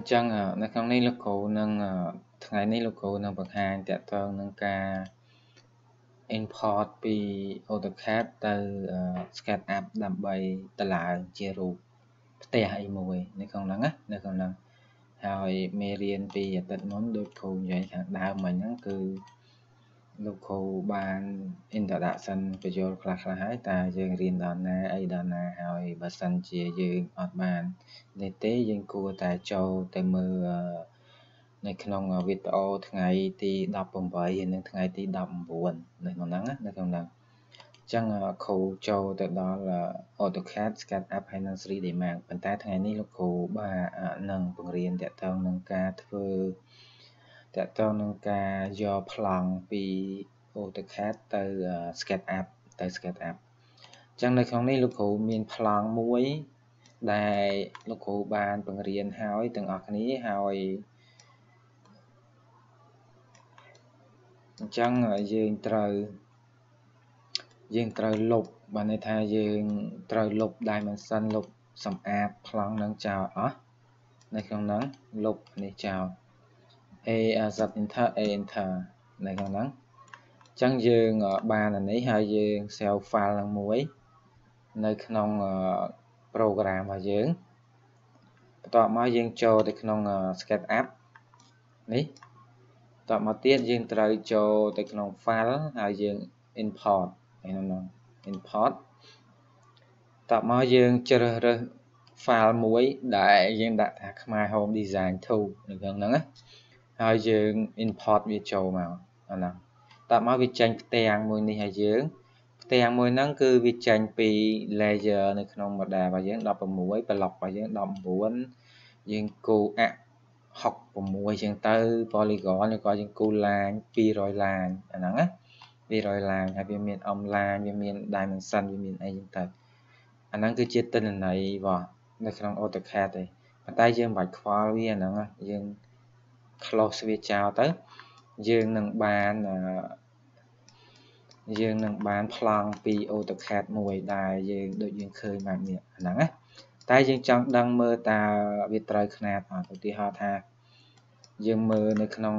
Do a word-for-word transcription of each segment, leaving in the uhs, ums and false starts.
ចឹងនៅក្នុងនេះលោកគ្រូនឹងថ្ងៃនេះលោកគ្រូនឹងបង្ហាញតកតងនឹងការ import ពី AutoCAD ទៅ SketchUp ដើម្បីតម្លើងជារូបផ្ទះអីមួយនៅក្នុងហ្នឹងណានៅក្នុងហ្នឹងហើយមេរៀនពីអាទិត្យមុនដូចគ្រូនិយាយខាងដើមមិញហ្នឹងគឺលោកគ្រូបាន introduction បញ្ចូលខ្លះខ្លះហើយតើយើងរៀនដល់ណាអីដល់ណាហើយបើសិនជាយើងអត់បាននេះទេយើងគួរតែចូលទៅមើលនៅក្នុងវីដេអូថ្ងៃទីដប់ប្រាំបីនិងថ្ងៃទីដប់ប្រាំបួននៅក្នុងហ្នឹងណានៅក្នុងហ្នឹងអញ្ចឹងគ្រូចូលទៅដល់ AutoCAD SketchUp ហើយនិង 3 D Max ប៉ុន្តែថ្ងៃនេះលោកគ្រូបាទនឹងបង្រៀនតកតងនឹងការធ្វើតកតងនឹងការយកប្លង់ពី AutoCAD ទៅ SketchUp ទៅ SketchUp អញ្ចឹងនៅក្នុងនេះលោកគ្រូមានប្លង់មួយដែលលោកគ្រូបានបង្រៀនហើយទាំងអស់គ្នាហើយអញ្ចឹងយើងត្រូវយើងត្រូវលុបបានន័យថាយើងត្រូវលុប dimension លុបសម្អាតប្លង់នឹងចោលអស់នៅក្នុងហ្នឹងលុបនេះចោល A Z enter A enter នៅក្នុងហ្នឹងអញ្ចឹងយើងបានអានេះហើយយើង save file នឹងមួយនៅក្នុង program របស់យើងបន្ទាប់មកយើងចូលទៅក្នុង SketchUp នេះបន្ទាប់មកទៀតយើងត្រូវចូលទៅក្នុង file ហើយយើង import ក្នុងហ្នឹង import បន្ទាប់មកយើងជ្រើសរើស file មួយដែលយើងដាក់ថាខ្មែរ Home Design ทูនៅក្នុងហ្នឹងណាហើយយើង import វាចូលមកអាហ្នឹងបន្ទាប់មកវាចេញផ្ទាំងមួយនេះឲ្យយើងផ្ទាំងមួយហ្នឹងគឺវាចេញពី layer នៅក្នុង model របស់យើងដប់ប្រាំមួយ block របស់យើងដប់ប្រាំបួនយើងគូអាក់ហុកប្រាំមួយចឹងទៅ polygon ឬក៏យើងគូឡាញពីរយឡាញអាហ្នឹងណាពីរយឡាញហើយវាមានអំឡាញវាមាន dimension វាមានអីចឹងទៅអាហ្នឹងគឺជាទិន្នន័យរបស់នៅក្នុង AutoCAD ទេប៉ុន្តែយើងមិនបាច់ខ្វល់វាអាហ្នឹងយើង close វាចោលទៅយើងនឹងបានយើងនឹងបានប្លង់ពី AutoCAD មួយដែលយើងដូចយើងឃើញបែបនេះអាហ្នឹងណាតែយើងចង់ដឹងមើលតើវាត្រូវຂະຫນាតអត់ឧទាហរណ៍ថាយើងមើលនៅក្នុង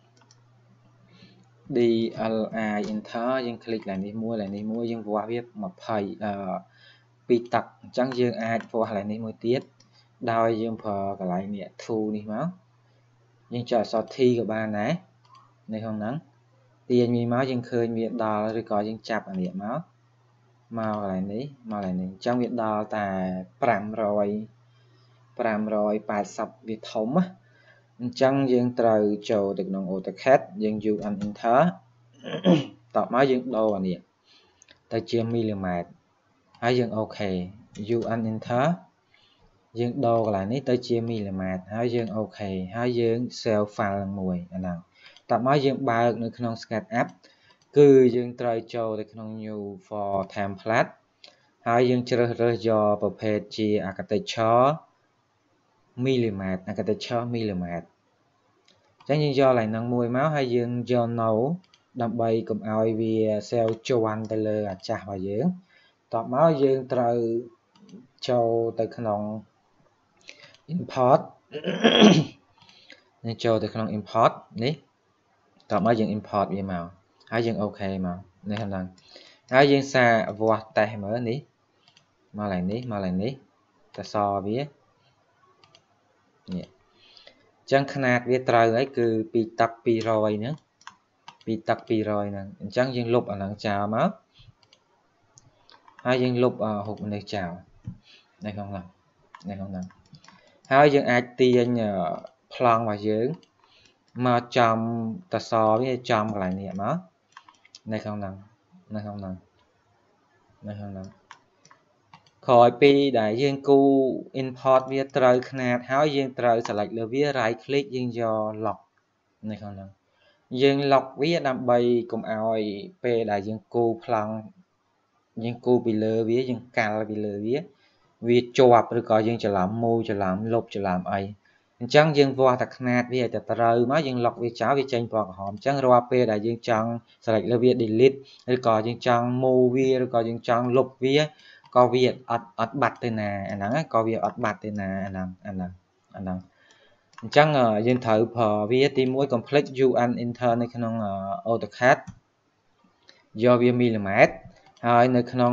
D L I enter យើងคลิกឡើងនេះមួយឡើងនេះមួយយើងវាស់វាยี่สิบអឺពីរទឹកអញ្ចឹងយើងអាចវាស់ឡើងនេះមួយទៀតដោយយើងប្រើកន្លែងនេះ tool នេះមកយើងចុចអក្សរ T ក៏បានដែរនៅក្នុងហ្នឹងទាញវាមកយើងឃើញវាដល់ឬក៏យើងចាប់អានេះមកមកកន្លែងនេះមកកន្លែងនេះអញ្ចឹងវាដល់តែប្រាំរយ ប្រាំរយแปดสิบវាធំណាអញ្ចឹងយើងត្រូវចូលទៅក្នុង AutoCAD យើង U and Enter តបមកយើងដូរអានេះទៅជាមីលីម៉ែត្រហើយយើងអូខេ U and Enter យើងដូរកន្លែងនេះទៅជាមីលីម៉ែត្រហើយយើងអូខេហើយយើង save file មួយអាហ្នឹងតបមកយើងបើកនៅក្នុង SketchUp គឺយើងត្រូវចូលទៅក្នុង New for Template ហើយយើងជ្រើសរើសយកប្រភេទជា Architecture មីលីម៉ែត្រ Architecture មីលីម៉ែត្រអញ្ចឹងយើងយកកន្លែងហ្នឹងមួយមកហើយយើងយក No ដើម្បីកុំឲ្យវា save ជាន់ទៅលើអាចាស់របស់យើងតបមកយើងត្រូវចូលទៅក្នុង import នេះចូលទៅក្នុង import នេះតបមកយើង import វាមកហើយយើងអូខេមកនេះហ្នឹងហើយយើងសាវាស់តេស្តមើលនេះមកឡើងនេះមកឡើងនេះតសវានេះអញ្ចឹងຂະຫນាតវាត្រូវហើយគឺពីទឹកពីរយហ្នឹងពីទឹកពីរយហ្នឹងអញ្ចឹងយើងលុបអាហ្នឹងចោលមកហើយយើងលុបរូបនេះចោលនៅក្នុងហ្នឹងនៅក្នុងហ្នឹងហើយយើងអាចទាញប្លង់របស់យើងមកចំតសវាចំកន្លែងនេះមកនៅក្នុងហ្នឹងនៅក្នុងហ្នឹងនៅក្នុងហ្នឹងក្រោយពីដែលយើងគូ import វាត្រូវຂະຫນាតហើយយើងត្រូវ select លើវា right click យើងយក lock នៅក្នុងហ្នឹងយើង lock វាដើម្បីកុំឲ្យពេលដែលយើងគូប្លង់យើងគូពីលើវាយើងកាល់ពីលើវាវាជាប់ឬក៏យើងច្រឡំមូលច្រឡំលុបច្រឡំអីអញ្ចឹងយើងវាស់តែຂະຫນាតវាឲ្យតែត្រូវមកយើង lock វាចោលវាចេញពណ៌ក្រហមអញ្ចឹងរាល់ពេលដែលយើងចង់ select លើវា delete ឬក៏យើងចង់មូលវាឬក៏យើងចង់លុបវាក៏វាអត់អត់បាត់ទៅណាអាហ្នឹងក៏វាអត់បាត់ទៅណាអាហ្នឹងអាហ្នឹងអាហ្នឹង chẳng dân thử phở vì tí mũi complex un enterใน ក្នុង AutoCAD យកវា millimet ហើយនៅក្នុង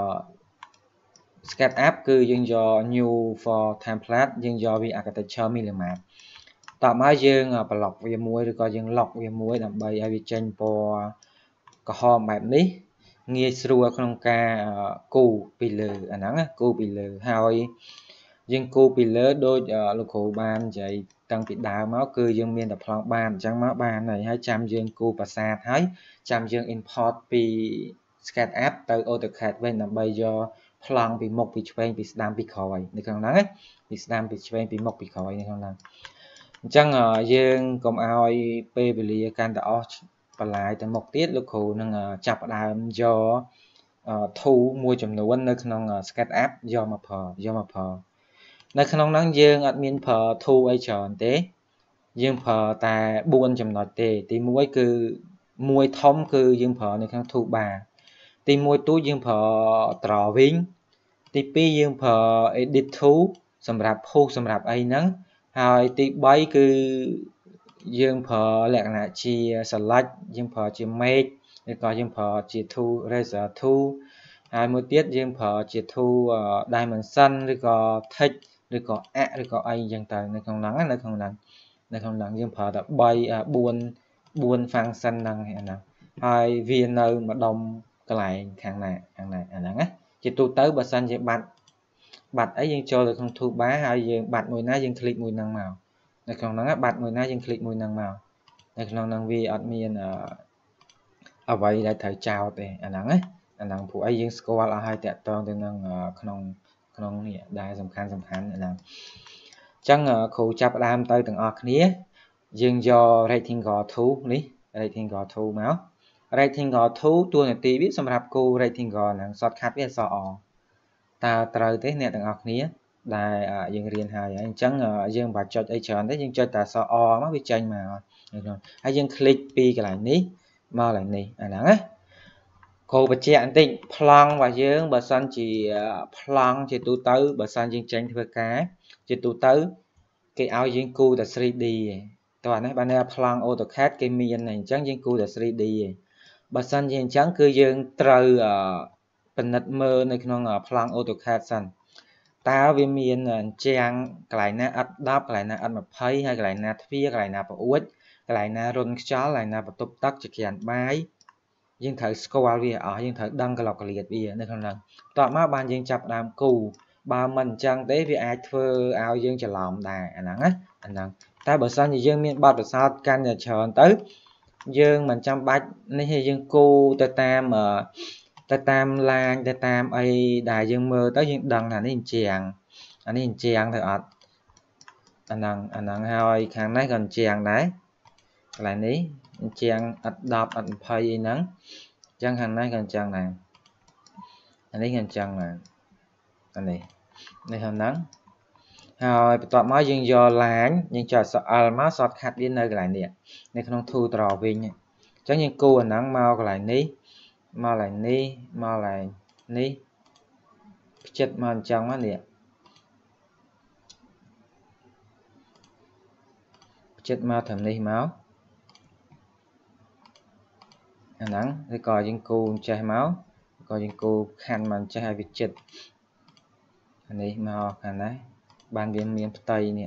SketchUp គឺយើងយក new for template យើងយកវា architecture millimet តមកយើង block វាមួយឬក៏យើង lock វាមួយដើម្បីឲ្យវាចេញពណ៌ក្រហមបែបនេះងាយស្រួលក្នុងការគូរពីលើអាហ្នឹងគូរពីលើហើយយើងគូរពីលើដូចលោកគ្រូបាននិយាយតាំងពីដើមមកគឺយើងមានតែប្លង់បានអញ្ចឹងមកបានហើយចាំយើងគូរប្រាសាទហើយចាំយើង import ពី SketchUp ទៅ AutoCAD វិញដើម្បីយកប្លង់ពីមុខពីឆ្វេងពីស្ដាំពីក្រោយនៅក្នុងហ្នឹងពីស្ដាំពីឆ្វេងពីមុខពីក្រោយនៅក្នុងហ្នឹងអញ្ចឹងយើងកុំឲ្យពេលវេលាកាន់តែអស់បន្លាយទៅមុខទៀតលោកគ្រូនឹងចាប់ផ្ដើមយកធូរមួយចំនួននៅក្នុង SketchUp យកមកប្រើយកមកប្រើនៅក្នុងហ្នឹងយើងអត់មានប្រើធូរអីច្រើនទេយើងប្រើតែបួនចំណុចទេទីមួយគឺមួយធំគឺយើងប្រើនៅក្នុង toolbar ទីមួយទូចយើងប្រើ drawing ទីពីរយើងប្រើ edit tool សម្រាប់ push សម្រាប់អីហ្នឹងហើយទីបីគឺយើងប្រើលក្ខណៈជា select យើងប្រើជា make ឬក៏យើងប្រើជា tool razor tool ហើយមួយទៀតយើងប្រើជា tool dimension ឬក៏ text ឬក៏ add ឬក៏អីចឹងទៅនៅក្នុងហ្នឹងនៅក្នុងហ្នឹងនៅក្នុងហ្នឹងយើងប្រើតែ3 4 function ហ្នឹងអាហ្នឹងហើយវានៅម្ដុំកន្លែងខាងណាខាងណាអាហ្នឹងណាជាទូទៅបើសិនជាបាត់បាត់អីយើងចូលទៅក្នុង toolbar ហើយយើងបាត់មួយណាយើង click មួយហ្នឹងមកនៅក្នុងហ្នឹងបាត់មួយណាយើង click មួយហ្នឹងមកនៅក្នុងហ្នឹងវាអត់មានអ្វីដែលត្រូវចោលទេអាហ្នឹងណាអាហ្នឹងព្រោះអីយើងស្គាល់អស់ហើយតាក់ទងទៅនឹងក្នុងក្នុងនេះដែលសំខាន់សំខាន់អាហ្នឹងអញ្ចឹងគ្រូចាប់ដើមទៅទាំងអស់គ្នាយើងយក rectangle tool នេះ rectangle tool មក rectangle tool តួនាទីវាសម្រាប់គូ rectangle ហ្នឹង shortcut វាអក្សរ អ តើត្រូវទេអ្នកទាំងអស់គ្នាដែលយើងរៀនហើយអញ្ចឹងយើងមិនបាច់ចុចអីច្រើនទេយើងចុចតែអក្សរ អ មកវាចេញមកហើយយើង click ពីកន្លែងនេះមកកន្លែងនេះអាហ្នឹងណាគ្រូបញ្ជាក់បន្តិចប្លង់របស់យើងបើសិនជាប្លង់ជាទូទៅបើសិនយើងចេញធ្វើការជាទូទៅគេឲ្យយើងគូរតែ 3D ទេតោះណាបើនៅប្លង់ AutoCAD គេមានអញ្ចឹងយើងគូរតែ 3D ទេបើសិនជាអញ្ចឹងគឺយើងត្រូវពិនិត្យមើលនៅក្នុងប្លង់ AutoCAD សិនតើវាមានជាងកន្លែងណាអត់ដប់កន្លែងណាអត់20ហើយកន្លែងណាទ្វារកន្លែងណាប្អួចកន្លែងណារុនខ្យល់កន្លែងណាបន្ទប់ទឹកជាក្រានបាយយើងត្រូវស្គាល់វាអស់យើងត្រូវដឹងក្លុកក្លៀតវានៅក្នុងហ្នឹងតោះមកបានយើងចាប់ដើមគូបើមិនអញ្ចឹងទេវាអាចធ្វើឲ្យយើងច្រឡំដែរអាហ្នឹងណាអាហ្នឹងតែបើសិនជាយើងមានបទពិសោធន៍កាន់តែច្រើនទៅយើងមិនចាំបាច់នេះទេយើងគូទៅតាមទៅតាមឡាញទៅតាមអីដែលយើងមើលទៅយើងដឹងថានេះអញ្ជាងអានេះអញ្ជាងទៅអត់អាហ្នឹងអាហ្នឹងហើយខាងនេះក៏អញ្ជាងដែរកន្លែងនេះអញ្ជាងអត់ដប់អត់20អីហ្នឹងអញ្ចឹងខាងនេះក៏អញ្ចឹងដែរអានេះក៏អញ្ចឹងដែរអានេះនេះខាងហ្នឹងហើយបន្ទាប់មកយើងយកឡាញយើងចុចសអលមក shortcut វានៅកន្លែងនេះនៅក្នុង tool drawing អញ្ចឹងយើងគូរអាហ្នឹងមកកន្លែងនេះមកកន្លែងនេះមកកន្លែងនេះផ្ចិតមកអញ្ចឹងមកនេះផ្ចិតមកត្រឹមនេះមកអាហ្នឹងឬក៏យើងគូរចេះមកក៏យើងគូរខាន់មកចេះឲ្យវាជិតអានេះមកខាងណាបានវាមានផ្ទៃនេះ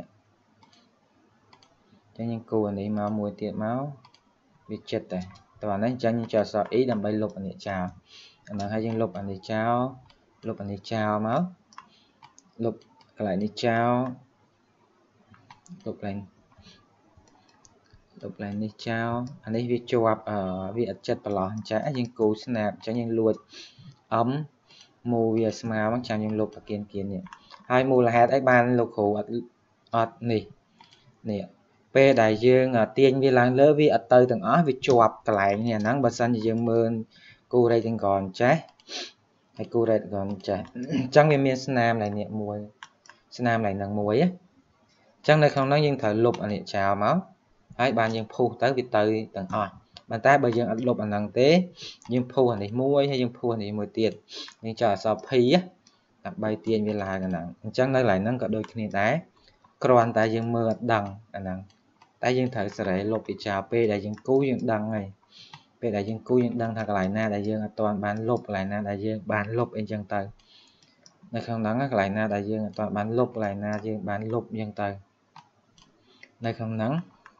អញ្ចឹងយើងគូរអានេះមកមួយទៀតមកវាជិតតែតោះអានេះអញ្ចឹងយើងចុចអក្សរ E ដើម្បីលុបអានេះចោលអាហ្នឹងហើយយើងលុបអានេះចោលលុបអានេះចោលមកលុបកន្លែងនេះចោលលុបកន្លែងលុបកន្លែងនេះចោលអានេះវាជាប់អឺវាអត់ចិត្តប្រឡោះអញ្ចឹងយើងគូរ snap អញ្ចឹងយើងលួចអមមូវាស្មើមកចាំយើងលុបអាគៀនគៀននេះហើយមូលហេតុអីបានលោកគ្រូអត់អត់នេះនេះពេលដែលយើងទាញវាឡើងលើវាអត់ទៅទាំងអស់វាជាប់កន្លែងនេះអាហ្នឹងបើសិនជាយើងមើលគូ rectangle អញ្ចេះហើយគូ rectangle អញ្ចេះអញ្ចឹងវាមានស្នាមឡើងនេះមួយស្នាមឡើងនឹងមួយអញ្ចឹងនៅក្នុងហ្នឹងយើងត្រូវលុបអានេះចោលមកហើយបានយើងពុះទៅវាទៅទាំងអស់ប៉ុន្តែបើយើងអត់លុបអាហ្នឹងទេយើងពុះអានេះមួយហើយយើងពុះអានេះមួយទៀតយើងចុចអក្សរ P ដើម្បីទាញវាឡើងអាហ្នឹងអញ្ចឹងនៅកន្លែងហ្នឹងក៏ដូចគ្នាដែរគ្រាន់តែយើងមើលអត់ដឹងអាហ្នឹងតែយើងត្រូវសេរីលុបពីចោលពេលដែលយើងគូយើងដឹងហើយពេលដែលយើងគូយើងដឹងថាកន្លែងណាដែលយើងអត់ទាន់បានលុបកន្លែងណាដែលយើងបានលុបអីចឹងទៅនៅក្នុងហ្នឹងកន្លែងណាដែលយើងអត់ទាន់បានលុបកន្លែងណាយើងបានលុបចឹងទៅនៅក្នុងហ្នឹង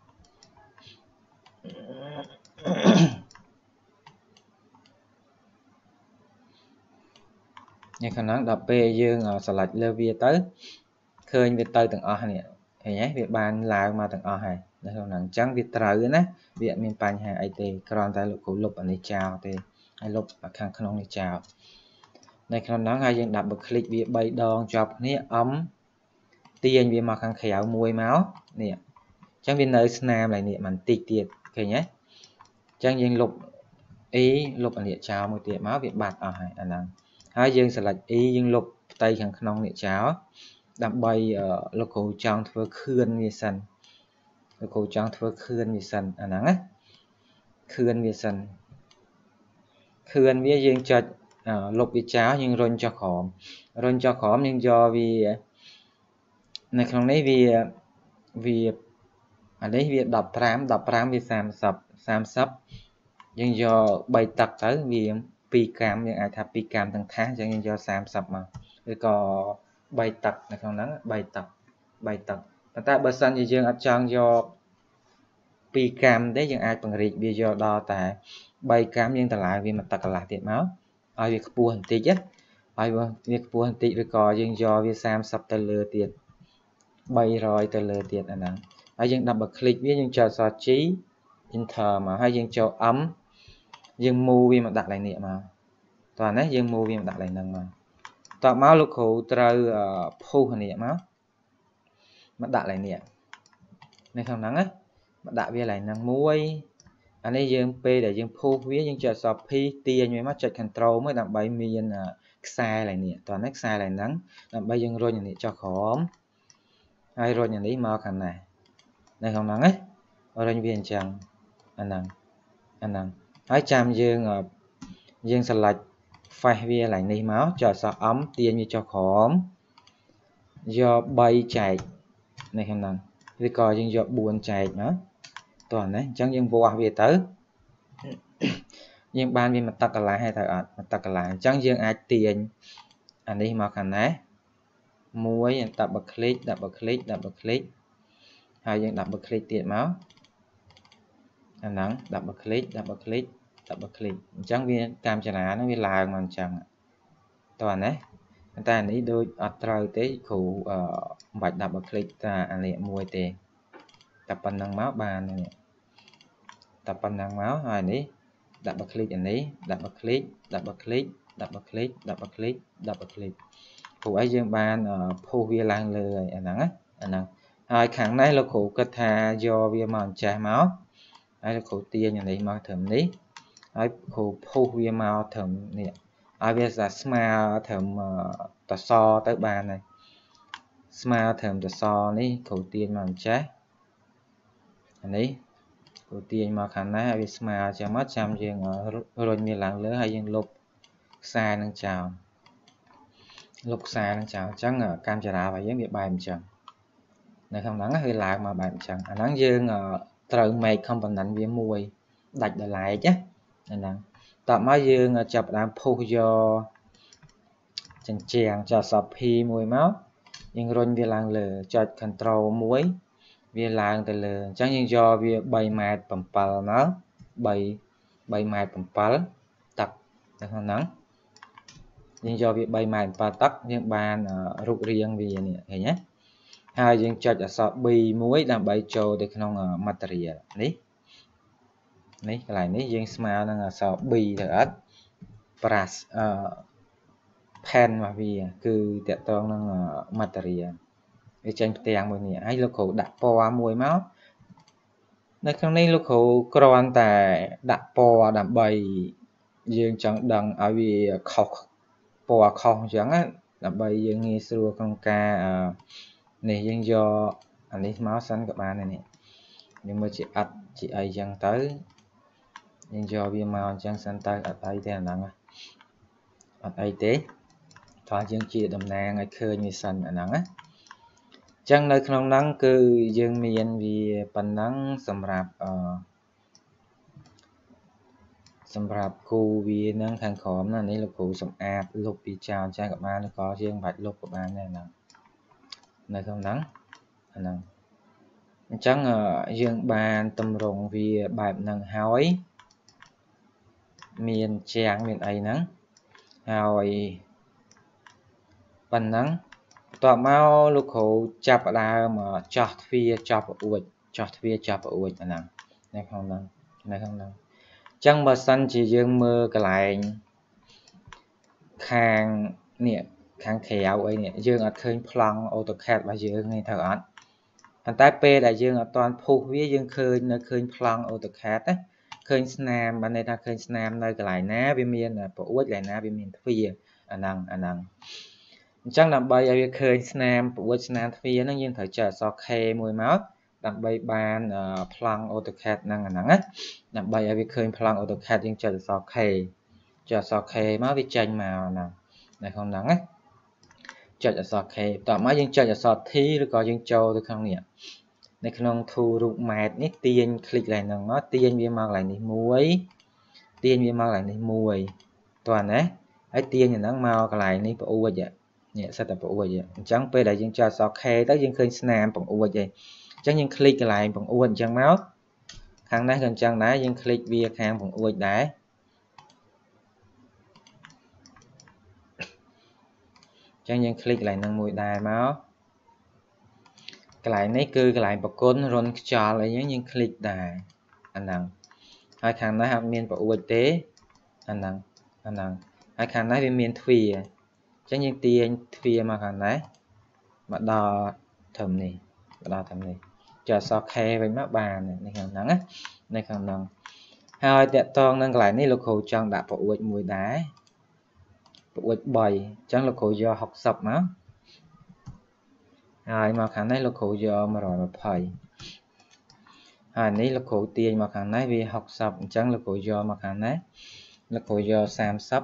នៅក្នុងហ្នឹងដល់ពេលយើងឆ្លាច់លើវាទៅឃើញវាទៅទាំងអស់នេះឃើញទេវាបានឡើងមកទាំងអស់ហើយនៅក្នុងហ្នឹងអញ្ចឹងវាត្រូវណាវាអត់មានបញ្ហាអីទេគ្រាន់តែលោកគ្រូលុបអានេះចោលទេហើយលុបខាងក្នុងនេះចោលនៅក្នុងហ្នឹងហើយយើង double click វាបីដងជាប់គ្នាអំទាញវាមកខាងក្រៅមួយមកនេះអញ្ចឹងវានៅស្នាមឡើយនេះបន្តិចទៀតឃើញទេអញ្ចឹងយើងលុប e លុបអានេះចោលមួយទៀតមកវាបាត់អស់ហើយអាហ្នឹងហើយយើង select e យើងលុបផ្ទៃខាងក្នុងនេះចោលដើម្បីលោកគ្រូចង់ធ្វើខឿនវាសិនលោកគ្រូចង់ធ្វើខឿនវាសិនអាហ្នឹងណាខឿនវាសិនខឿនវាយើងចុចលុបវាចោលយើងរុញចុះក្រោមរុញចុះក្រោមយើងយកវានៅក្នុងនេះវាវាអានេះវាដប់ប្រាំ ដប់ប្រាំវាសាមសិប សាមសិបយើងយកបីទឹកទៅវាពីរក្រាមយើងអាចថាពីរក្រាមទាំងថាសអញ្ចឹងយើងយកសាមសិបមកឬក៏បីទឹកនៅក្នុងហ្នឹងបីទឹកបីទឹកប៉ុន្តែបើសិនជាយើងអត់ចង់យកពីរក្រាមទេយើងអាចពង្រីកវាយកដល់តែបីក្រាមយើងតម្លើងវាមួយទឹកកន្លះទៀតមកឲ្យវាខ្ពស់បន្តិចណាឲ្យវាខ្ពស់បន្តិចឬក៏យើងយកវាសាមសិបទៅលើទៀតបីរយទៅលើទៀតអាហ្នឹងហើយយើង double click វាយើងចុចអក្សរ G enter មកហើយយើងចូល M យើង move វាមកដាក់ឡើងនេះមកតោះណាយើង move វាមកដាក់ឡើងហ្នឹងមកតោះមកលោកគ្រូត្រូវផុសនេះមកមកដាក់ឡើងនេះនៅក្នុងហ្នឹងណាមកដាក់វាឡើងហ្នឹងមួយអានេះយើងពេលដែលយើងផុសវាយើងចុចអក្សរ P ទាញវាមកចុច control មួយដើម្បីមានខ្សែឡើងនេះតោះណាខ្សែឡើងហ្នឹងដើម្បីយើងរុញអានេះចុះក្រោមហើយរុញអានេះមកខាងណានៅក្នុងហ្នឹងណារុញវាអញ្ចឹងអាហ្នឹងអាហ្នឹងហើយចាំយើងយើង select face វាឡើងនេះមកចុចអក្សរ M ទាញវាចុះក្រោមយកបីចែកនៅក្នុងហ្នឹងឬក៏យើងយកបួនចែកមកតោះណាអញ្ចឹងយើងវាស់វាទៅយើងបានវាមកទឹកកន្លះហើយទៅអត់មកទឹកកន្លះអញ្ចឹងយើងអាចទាញអានេះមកខាងណាមួយ double click double click double click ហើយយើង double click ទៀតមកអាហ្នឹង double click double click double click អញ្ចឹងវាតាមចរាហ្នឹងវាឡើងមកអញ្ចឹងតោះណាប៉ុន្តែអានេះដូចអត់ត្រូវទេគ្រូអឺមិនបាច់ double click តែអានេះមួយទេតែប៉ុណ្្នឹងមកបាននេះតែប៉ុណ្្នឹងមកហើយនេះ double click អានេះ double click double click double click double click double click ព្រោះអីយើងបានផុសវាឡើងលើហើយអាហ្នឹងណាអាហ្នឹងហើយខាងនេះលោកគ្រូគិតថាយកវាមកអញ្ចេះមកហើយលោកគ្រូទាញអានេះមកត្រឹមនេះហើយគ្រូផុសវាមកត្រឹមនេះឲ្យវាស្មើត្រឹមតសទៅបានហើយស្មើត្រឹមតសនេះគ្រូទាញមកអញ្ចេះអានេះគ្រូទាញមកខាងណាឲ្យវាស្មើចាំមកចាំយើងរុញវាឡើងលើហើយយើងលុបខ្សែនឹងចោលលុបខ្សែនឹងចោលអញ្ចឹងកាមេរ៉ារបស់យើងវាបែបអញ្ចឹងនៅក្នុងហ្នឹងគឺឡើងមកបែបអញ្ចឹងអាហ្នឹងយើងត្រូវ make component វាមួយដាច់ដោយឡែកណាហ្នឹងតោះមកយើងចាប់ដើមផុសយកចិញ្ចាំងចុច P មួយមកយើងរុញវាឡើងលើចុច control មួយវាឡើងទៅលើអញ្ចឹងយើងយកវាបីម៉ែត្រ bảyមក3 3ម៉ែត្រ bảyទឹកនៅក្នុងហ្នឹងយើងយកវាបីម៉ែត្រ bảyទឹកយើងបានរូបរាងវានេះឃើញទេហើយយើងចុចអក្សរ B មួយដើម្បីចូលទៅក្នុង material នេះនេះកន្លែងនេះយើងស្មើនឹងអក្សរ B ទៅអត់ brush អឺ pen របស់វាគឺតកតងនឹង material វាចេញផ្ទាំងមួយនេះហើយលោកគ្រូដាក់ពណ៌មួយមកនៅក្នុងនេះលោកគ្រូគ្រាន់តែដាក់ពណ៌ដើម្បីយើងចង់ដឹងឲ្យវាខុសពណ៌ខុសអញ្ចឹងណាដើម្បីយើងងាយស្រួលក្នុងការនេះយើងយកអានេះមកសិនក៏បានដែរនេះយើងមើលជាអត់ជាអីអញ្ចឹងទៅយើងយកវាមកអញ្ចឹងសិនទៅអត់អីទេអាហ្នឹងអត់អីទេថាយើងជាតំណាងឲ្យឃើញវាសិនអាហ្នឹងណាចឹងនៅក្នុងហ្នឹងគឺយើងមានវាប៉ុណ្ណឹងសម្រាប់អឺសម្រាប់គូវាហ្នឹងខាងក្រោមណានេះលោកគ្រូសម្អាតលុបពីចោលចាស់ក៏បានក៏យើងបាច់លុបក៏បានដែរហ្នឹងនៅក្នុងហ្នឹងអាហ្នឹងអញ្ចឹងយើងបានតម្រង់វាបែបហ្នឹងហើយមានជាងមានអីហ្នឹងហើយប៉ុណ្ណឹងបន្ទាប់មកលោកគ្រូចាប់ផ្ដើមចោះទ្វារចោះប្រអួចចោះទ្វារចោះប្រអួចអាហ្នឹងនៅក្នុងហ្នឹងនៅក្នុងហ្នឹងអញ្ចឹងបើសិនជាយើងមើលកន្លែងខាងនេះខាងក្រៅអីនេះយើងអត់ឃើញប្លង់ AutoCAD របស់យើងនេះត្រូវអត់ប៉ុន្តែពេលដែលយើងអត់ទាន់ពុះវាយើងឃើញនៅឃើញប្លង់ AutoCAD ណាឃើញស្នាមបានន័យថាឃើញស្នាមនៅកន្លែងណាវាមានប្រអួចកន្លែងណាវាមានទ្វារអាហ្នឹងអាហ្នឹងអញ្ចឹងដើម្បីឲ្យវាឃើញស្នាមប្រអួចស្នាមទ្វារហ្នឹងយើងត្រូវចុចអក្សរ K មួយមកដើម្បីបានប្លង់ AutoCAD ហ្នឹងអាហ្នឹងណាដើម្បីឲ្យវាឃើញប្លង់ AutoCAD យើងចុចអក្សរ K ចុចអក្សរ K មកវាចេញមកហ្នឹងនៅក្នុងហ្នឹងណាចុចអក្សរ K តមកយើងចុចអក្សរ T ឬក៏យើងចូលទៅក្នុងនេះនៅក្នុង tool រូបម៉ែត្រនេះទាញ click កន្លែងហ្នឹងមកទាញវាមកកន្លែងនេះមួយទាញវាមកកន្លែងនេះមួយតោះណាហើយទាញហ្នឹងមកកន្លែងនេះប្រអួចនេះសិតតែប្រអួចអញ្ចឹងពេលដែលយើងចុចអក្សរ K ទៅយើងឃើញស្នាមបង្អួចឯងអញ្ចឹងយើង click កន្លែងបង្អួចអញ្ចឹងមកខាងនេះក៏អញ្ចឹងដែរយើង click វាខាងបង្អួចដែរអញ្ចឹងយើង click កន្លែងហ្នឹងមួយដែរមកកន្លែងនេះគឺកន្លែងប្រគុណរុនខ្យល់អីហ្នឹងយើង click ដែរអាហ្នឹងហើយខាងនេះអត់មានប្រអួចទេអាហ្នឹងអាហ្នឹងហើយខាងនេះវាមានទ្វារអញ្ចឹងយើងទាញទ្វារមកខាងនេះមកដល់ត្រឹមនេះមកដល់ត្រឹមនេះចុចអក្សរ K វិញមកបាននៅខាងហ្នឹងណានៅខាងហ្នឹងហើយតកតងនឹងកន្លែងនេះលោកគ្រូចង់ដាក់ប្រអួចមួយដែរប្រអួចបីអញ្ចឹងលោកគ្រូយកហុកសិបមកហើយមកខាងនេះលោកគ្រូយកមួយរយยี่สิบហើយនេះលោកគ្រូទាញមកខាងនេះវាហុកសិបអញ្ចឹងលោកគ្រូយកមកខាងនេះលោកគ្រូយកសាមសិប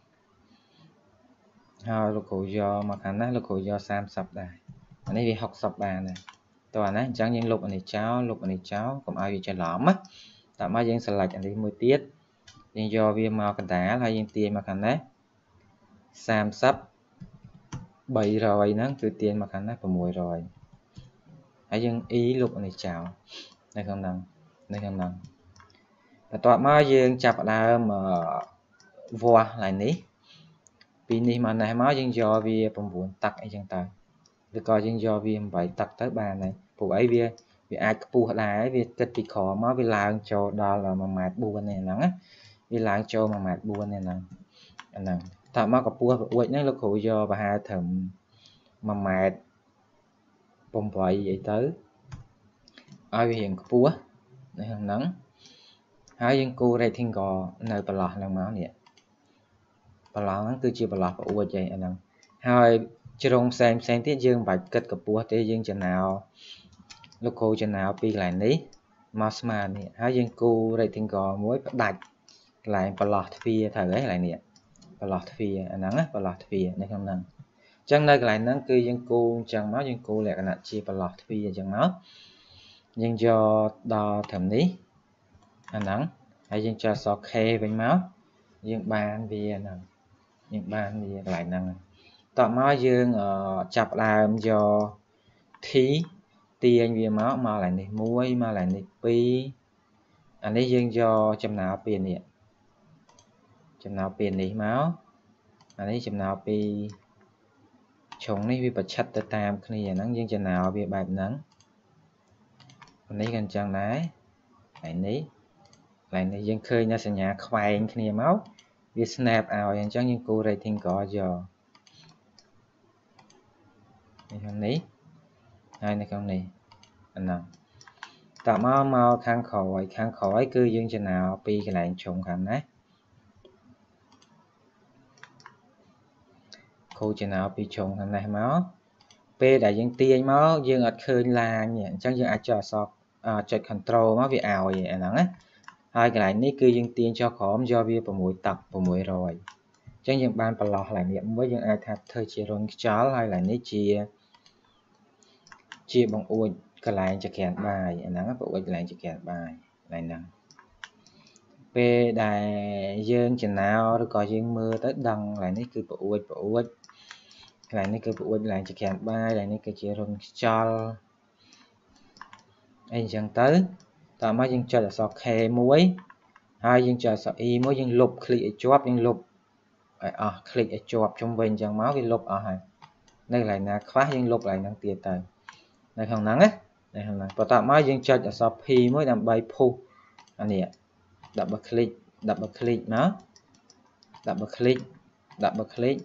ហើយលោកគ្រូយកមកខាងនេះលោកគ្រូយកសាមសិបដែរអានេះវាហុកសិបបានដែរតោះអានេះអញ្ចឹងយើងលុបអានេះចោលលុបអានេះចោលកុំឲ្យវាច្រឡំណាតោះមកយើង select អានេះមួយទៀតយើងយកវាមកកណ្ដាលហើយយើងទាញមកខាងនេះសាមសិបបីរយហ្នឹងគឺទាញមកខាងនេះ600ហើយយើង E លុបអានេះចោលនៅក្នុងហ្នឹងនៅក្នុងហ្នឹងបន្ទាប់មកយើងចាប់ផ្ដើមវាស់ឡើងនេះពីនេះមកនេះមកយើងយកវា9តឹកអីចឹងទៅឬក៏យើងយកវា8តឹកទៅបានដែរព្រោះអីវាវាអាចខ្ពស់ដែរវាគិតពីក្រោមមកវាឡើងចូលដល់1ម៉ែត្រ4នេះហ្នឹងណាវាឡើងចូល1ម៉ែត្រ4នេះហ្នឹងអាហ្នឹងតើមកកម្ពស់ប្រអួចហ្នឹងលោកគ្រូយកប្រហែលត្រឹម1ម៉ែត្រ8អីទៅឲ្យវារៀងខ្ពស់នៅក្នុងហ្នឹងហើយយើងគូ rectangle នៅប្រឡោះហ្នឹងមកនេះប្រឡោះហ្នឹងគឺជាប្រឡោះប្រអួចឯអាហ្នឹងហើយជ្រុងផ្សេងផ្សេងទៀតយើងមិនបាច់គិតកម្ពស់ទេយើងចំណាលោកគ្រូចំណាពីកន្លែងនេះមកស្មើនេះហើយយើងគូ rectangle មួយផ្ដាច់កន្លែងប្រឡោះទ្វារត្រូវហើយកន្លែងនេះប្រឡោះទ្វារអាហ្នឹងណាប្រឡោះទ្វារនៅក្នុងហ្នឹងអញ្ចឹងនៅកន្លែងហ្នឹងគឺយើងគូអញ្ចឹងមកយើងគូលក្ខណៈជាប្រឡោះទ្វារអញ្ចឹងមកយើងយកដល់ត្រឹមនេះអាហ្នឹងហើយយើងចុចអក្សរ K វិញមកយើងបានវាហ្នឹងយើងបានវាកន្លែងហ្នឹងតោះមកយើងចាប់ដើមយក T ទាញវាមកមកកន្លែងនេះមួយមកកន្លែងនេះពីរអានេះយើងយកចំណាពីនេះចំណាពីនេះមកអានេះចំណាពីជ្រុងនេះវាប្រឆិតទៅតាមគ្នាហ្នឹងយើងចំណាវាបែបហ្នឹងអានេះក៏អញ្ចឹងដែរហើយនេះកន្លែងនេះយើងឃើញនៅសញ្ញាខ្វែងគ្នាមកវា snap ឲ្យអញ្ចឹងយើងគូ rectangle យកនៅខាងនេះហើយនៅខាងនេះអាហ្នឹងតើមកមកខាងក្រោយខាងក្រោយគឺយើងចំណាពីកន្លែងជ្រុងខាងណាគូចំណាពីជ្រុងខាងនេះមកពេលដែលយើងទាញមកយើងអត់ឃើញឡាញអញ្ចឹងយើងអាចចុចអក្សរចុច control មកវាឲ្យអាហ្នឹងណាហើយកន្លែងនេះគឺយើងទាញចុះក្រោមយកវា6តឹក600អញ្ចឹងយើងបានប្រឡោះកន្លែងនេះមួយយើងអាចថាធ្វើជារុនខ្យល់ហើយកន្លែងនេះជា chia bằng ui cái lại cho kẹn bài nắng bộ ui lại cho kẹn bài lại nắng về đài dương chừng nào rồi có dương mưa tới đằng lại ní cứ bộ ui bộ ui lại ní cứ bộ ui lại cho kẹn bài lại ní cái chia rung cho anh chẳng tới tao mới dương chơi là sọ khe muối hai dương chơi sọ y muối dương lục click chop dương lục à click chop trong bên chẳng máu cái lục ở à, đây lại là khóa dương lục lại năng tiền tới đây không nắng á đây không nắng và tạo máy dương chơi là sọ pi mới làm bay pu anh nè double click double click nó double click double click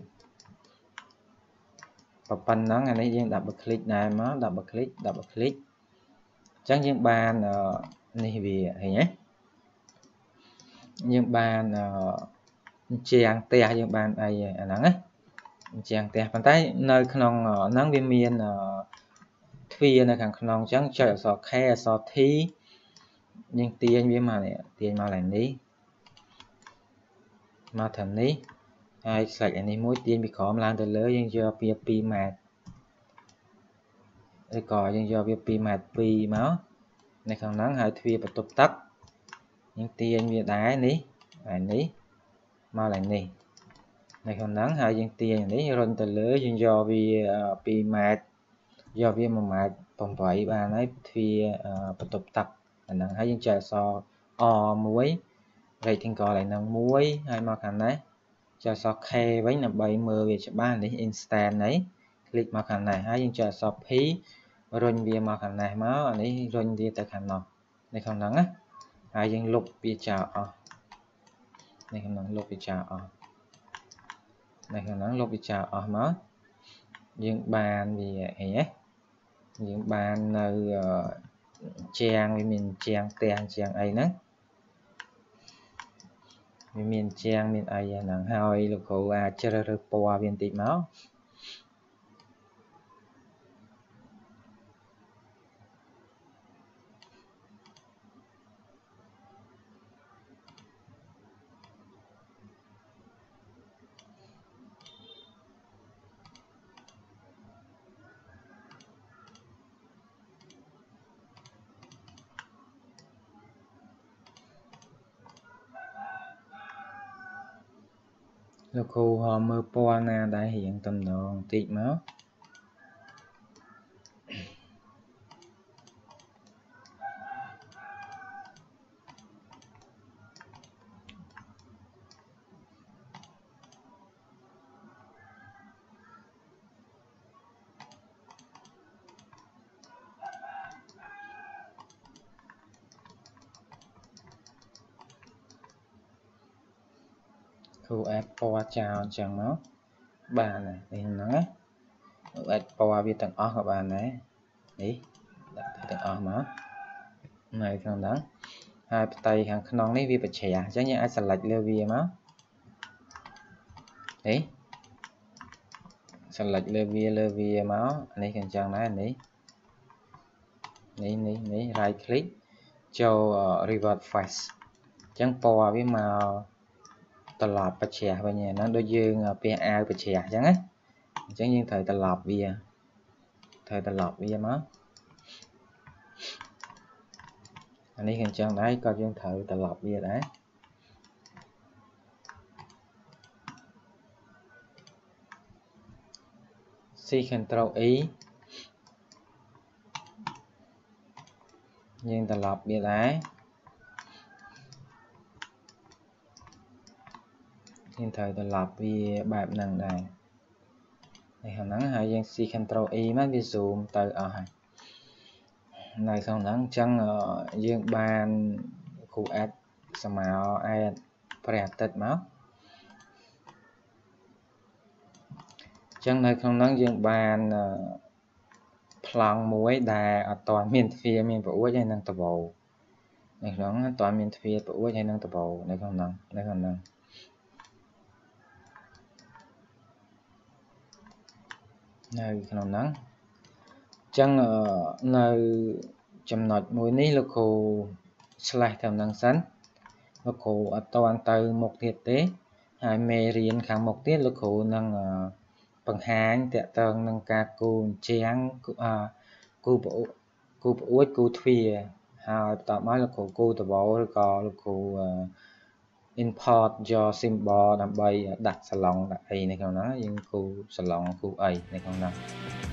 và pan nắng anh ấy dương double click này nó double click double click chẳng những bàn này vì hình nhé những bàn chèn tè những bàn này nắng ấy chèn tè bàn tay nơi khăn nắng viên miên thuê nơi khăn khăn chẳng chơi sọ khe sọ thi nhưng tiền với mà này tiền mà lại ní mà thầm ní ai sạch anh ấy mỗi tiền bị khó làm từ lớn nhưng do pê pê mạt đây có nhưng do pê pê mạt pì máu này khăn nắng hai thuê và tục tắc nhưng tiền với đá ní lại ní mà lại ní này khăn nắng hai nhưng tiền ní rồi từ lớn nhưng do vì pê mạt do vì mà mạt còn vậy bà nói thuê và tục tắc nắng hai nhưng trời so o muối vậy thì còn lại nắng muối hai mà khăn đấy cho so khe với là bảy mươi về cho ba để instant đấy click mà khăn này hai nhưng chờ so phí rồi về mà khăn này máu anh ấy rồi đi tới khăn nào này không nắng á hai nhưng lục bị chào à này không nắng lục bị chào à này không nắng lục bị chào à máu nhưng bàn vì ấy nhé những bàn nơi trang với mình trang tiền trang ấy nữa miền trang miền ai nắng hai lục khổ à chơi rồi po viên tị máu lục khổ họ mơ po na đã hiện tầm độ tị máu khu app po chào chẳng máu bà này thì nắng á app po vi tầng o của bà này đi tầng o máu này còn nắng hai tay hàng non lấy vi bạch trẻ chứ như ai sạch leo vi máu đấy sạch leo vi leo vi máu này cần chẳng này này này này này right click cho uh, revert face chẳng po với màuตลอดประเชียไปเนี่ยนั่นโดยยืงเปียอาประเชียจังไงจังยืงthờiตลอดเวียthờiตลอดเวียมั้งอันนี้กันจังได้ก็ยืงthờiตลอดเวียได้C Ctrl E ยืงตลอดเวียได้hiện thời tôi lập vì bài năng này này không nắng hay dân C Ctrl E mới vi zoom từ ở này không nắng chân ở dương bàn khu add small add preset máu chân này không nắng dương bàn plong muối đà ở toàn miền phía miền vũ cho năng tập bộ này nó toàn miền phía vũ cho năng tập bộ này không nắng này không nắng nơi không nắng chân ở nơi chấm nốt mũi ní lục khổ slide theo năng sẵn lục khổ ở toàn từ một thiết tế hai mê riêng kháng một tiết lục khổ năng bằng hai tệ tầng năng ca cùn chén cú គូប្រអួតគូប្រអួតគូទ្វាហើយបន្តមកលោកគ្រូគូតបឬក៏លោកគ្រូ import យក symbol ដើម្បីដាក់ salon ដាក់អីនៅក្នុងហ្នឹងយើងគូ salon គូអីនៅក្នុងហ្នឹង